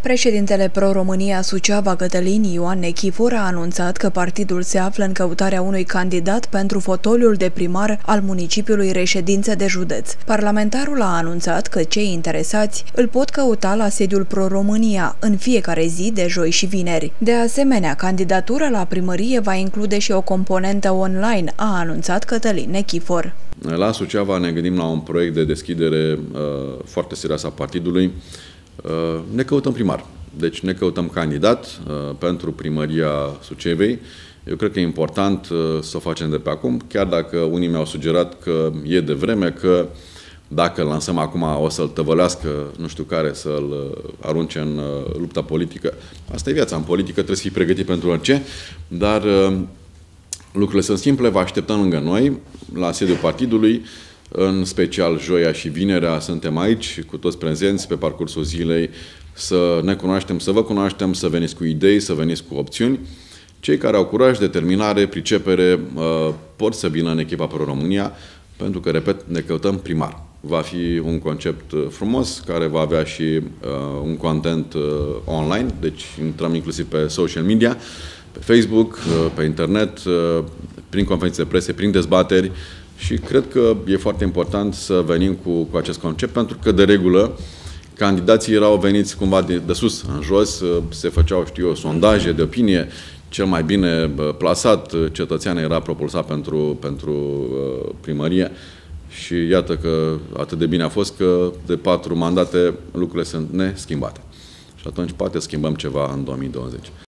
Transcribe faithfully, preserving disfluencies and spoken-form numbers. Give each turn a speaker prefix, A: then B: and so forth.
A: Președintele Pro-România Suceava, Cătălin Ioan Nechifor, a anunțat că partidul se află în căutarea unui candidat pentru fotoliul de primar al municipiului Reședință de Județ. Parlamentarul a anunțat că cei interesați îl pot căuta la sediul Pro-România în fiecare zi de joi și vineri. De asemenea, candidatura la primărie va include și o componentă online, a anunțat Cătălin Nechifor.
B: La Suceava ne gândim la un proiect de deschidere uh, foarte serios a partidului. Uh, ne căutăm primar, deci ne căutăm candidat uh, pentru primăria Sucevei. Eu cred că e important uh, să o facem de pe acum, chiar dacă unii mi-au sugerat că e de vreme, că dacă îl lansăm acum o să-l tăvălească nu știu care, să-l uh, arunce în uh, lupta politică. Asta e viața, în politică trebuie să fii pregătit pentru orice, dar uh, lucrurile sunt simple, vă așteptăm lângă noi, la sediul partidului. În special joia și vinerea suntem aici cu toți prezenți pe parcursul zilei să ne cunoaștem, să vă cunoaștem, să veniți cu idei, să veniți cu opțiuni. Cei care au curaj, determinare, pricepere pot să vină în echipa Pro-România pentru că, repet, ne căutăm primar. Va fi un concept frumos care va avea și uh, un content uh, online, deci intrăm inclusiv pe social media, pe Facebook, uh, pe internet, uh, prin conferințe de presă, prin dezbateri. Și cred că e foarte important să venim cu, cu acest concept, pentru că, de regulă, candidații erau veniți cumva de, de sus în jos, se făceau, știu eu, sondaje de opinie, cel mai bine plasat cetățean era propulsat pentru, pentru primărie și iată că atât de bine a fost că de patru mandate lucrurile sunt neschimbate. Și atunci poate schimbăm ceva în două mii douăzeci.